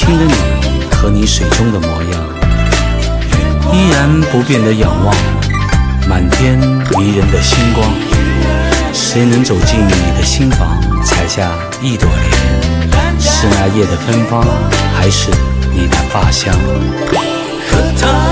轻的你和你水中的模样，依然不变的仰望满天迷人的星光。谁能走进你的心房，采下一朵莲？是那夜的芬芳，还是你的发香？ 和他